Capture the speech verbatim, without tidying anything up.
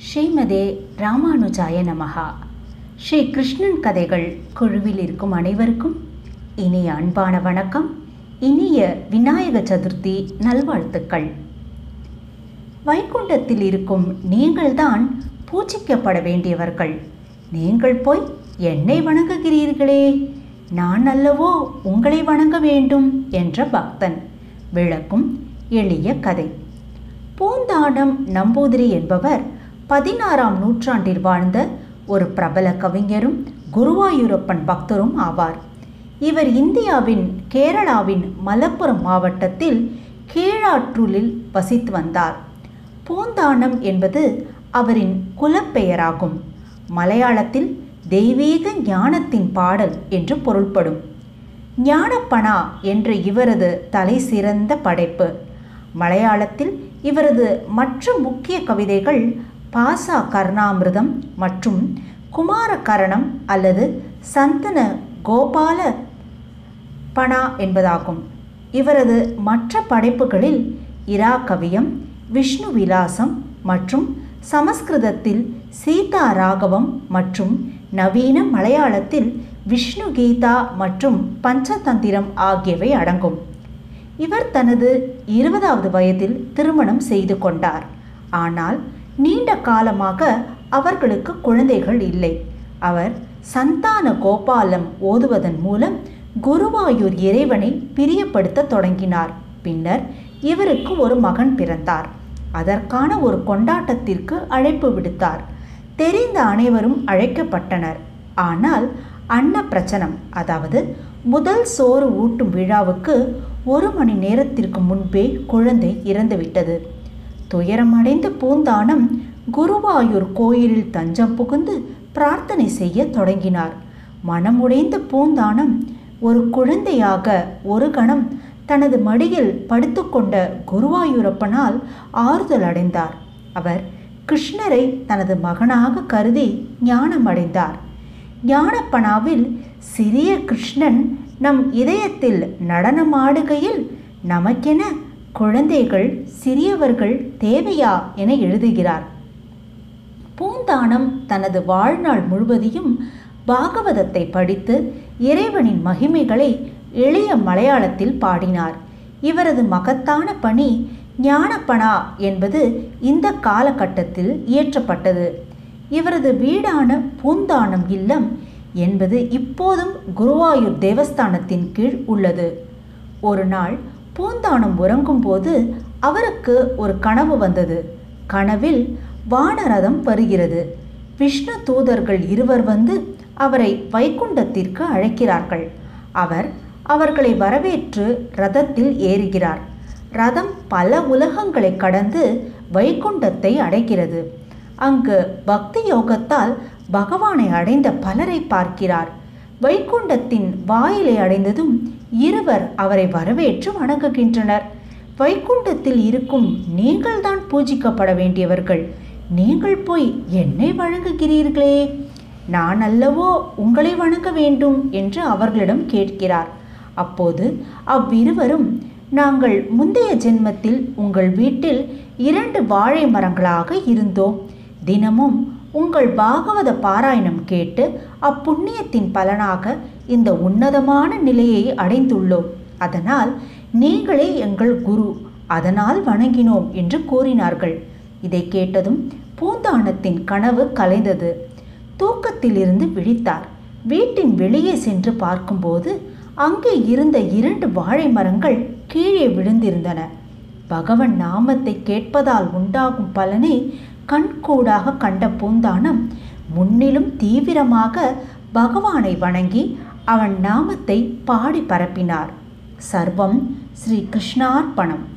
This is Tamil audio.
ஸ்ரீமதே ராமானுஜாய நமஹா. ஸ்ரீ கிருஷ்ணன் கதைகள் குழுவில் இருக்கும் அனைவருக்கும் இனிய அன்பான வணக்கம். இனிய விநாயக சதுர்த்தி நல்வாழ்த்துக்கள். வைகுண்டத்தில் இருக்கும் நீங்கள்தான் பூஜிக்கப்பட வேண்டியவர்கள். நீங்கள் போய் என்னை வணங்குகிறீர்களே, நான் அல்லவோ உங்களை வணங்க வேண்டும் என்ற பக்தன். விளக்கும் எளிய கதை. பூந்தானம் நம்பூதிரி என்பவர் பதினாறாம் நூற்றாண்டில் வாழ்ந்த ஒரு பிரபல கவிஞரும் குருவாயூரப்பன் பக்தரும் ஆவார். இவர் இந்தியாவின் கேரளாவின் மலப்புரம் மாவட்டத்தில் கீழாற்றூரில் வசித்து வந்தார். பூந்தானம் என்பது அவரின் குலப்பெயராகும். மலையாளத்தில் தெய்வீக ஞானத்தின் பாடல் என்று பொருள்படும். ஞானப்பனா என்ற இவரது தலை சிறந்த படைப்பு. மலையாளத்தில் இவரது மற்ற முக்கிய கவிதைகள் பாசா கர்ணாமிர்தம் மற்றும் குமாரகரணம் அல்லது சந்தன கோபால பனா என்பதாகும். இவரது மற்ற படைப்புகளில் இரா கவியம், விஷ்ணு விலாசம் மற்றும் சமஸ்கிருதத்தில் சீதா ராகவம் மற்றும் நவீன மலையாளத்தில் விஷ்ணு கீதா மற்றும் பஞ்சதந்திரம் ஆகியவை அடங்கும். இவர் தனது இருபதாவது வயதில் திருமணம் செய்து கொண்டார். ஆனால் நீண்ட காலமாக அவர்களுக்கு குழந்தைகள் இல்லை. அவர் சந்தான கோபாலம் ஓதுவதன் மூலம் குருவாயூர் இறைவனை பிரியப்படுத்த தொடங்கினார். பின்னர் இவருக்கு ஒரு மகன் பிறந்தார். அதற்கான ஒரு கொண்டாட்டத்திற்கு அழைப்பு விடுத்தார். தெரிந்த அனைவரும் அழைக்கப்பட்டனர். ஆனால் அன்ன பிரச்சனம், அதாவது முதல் சோறு ஊட்டும் விழாவுக்கு ஒரு மணி நேரத்திற்கு முன்பே குழந்தை இறந்துவிட்டது. துயரமடைந்த பூந்தானம் குருவாயூர் கோயிலில் தஞ்சம் புகுந்து பிரார்த்தனை செய்ய தொடங்கினார். மனமுடைந்த பூந்தானம் ஒரு குழந்தையாக ஒரு கணம் தனது மடியில் படுத்துக்கொண்ட குருவாயூரப்பனால் ஆறுதல் அடைந்தார். அவர் கிருஷ்ணரை தனது மகனாக கருதி ஞானமடைந்தார். ஞானப்பனாவில் சிறிய கிருஷ்ணன் நம் இதயத்தில் நடனமாடுகையில் நமக்கென குழந்தைகள் சிறியவர்கள் தேவையா என எழுதுகிறார். பூந்தானம் தனது வாழ்நாள் முழுவதையும் பாகவதத்தை படித்து இறைவனின் மகிமைகளை எளிய மலையாளத்தில் பாடினார். இவரது மகத்தான பணி ஞானப்பனா என்பது இந்த காலகட்டத்தில் இயற்றப்பட்டது. இவரது வீடான பூந்தானம் இல்லம் என்பது இப்போதும் குருவாயூர் தேவஸ்தானத்தின் கீழ் உள்ளது. ஒரு நாள் பூந்தானம் உறங்கும் போது அவருக்கு ஒரு கனவு வந்தது. கனவில் வானரதம் வருகிறது. விஷ்ணு தூதர்கள் இருவர் வந்து அவரை வைகுண்டத்திற்கு அழைக்கிறார்கள். அவர் அவர்களை வரவேற்று ரதத்தில் ஏறுகிறார். ரதம் பல உலகங்களை கடந்து வைகுண்டத்தை அடைகிறது. அங்கு பக்தி யோகத்தால் பகவானை அடைந்த பலரை பார்க்கிறார். வைகுண்டத்தின் வாயிலை அடைந்ததும் இருவர் அவரை வரவேற்று வணங்குகின்றனர். வைகுண்டத்தில் இருக்கும் நீங்கள்தான் பூஜிக்கப்பட வேண்டியவர்கள். நீங்கள் போய் என்னை வணங்குகிறீர்களே, நான் அல்லவோ உங்களை வணங்க வேண்டும் என்று அவர்களிடம் கேட்கிறார். அப்போது அவ்விருவரும், நாங்கள் முந்தைய ஜென்மத்தில் உங்கள் வீட்டில் இரண்டு வாழை மரங்களாக இருந்தோம். தினமும் உங்கள் பாகவத பாராயணம் கேட்டு அப்புண்ணியத்தின் பலனாக இந்த உன்னதமான நிலையை அடைந்துள்ளோம். அதனால் நீங்களே எங்கள் குரு, அதனால் வணங்கினோம் என்று கூறினார்கள். இதை கேட்டதும் பூந்தானத்தின் கனவு கலைந்தது. தூக்கத்திலிருந்து விழித்தார். வீட்டின் வெளியே சென்று பார்க்கும்போது அங்கே இருந்த இரண்டு வாழை மரங்கள் கீழே விழுந்திருந்தன. பகவன் நாமத்தை கேட்பதால் உண்டாகும் பலனை கண்கூடாக கண்ட பூந்தானம் முன்னிலும் தீவிரமாக பகவானை வணங்கி அவன் நாமத்தை பாடி பரப்பினார். சர்வம் ஸ்ரீ கிருஷ்ணார்ப்பணம்.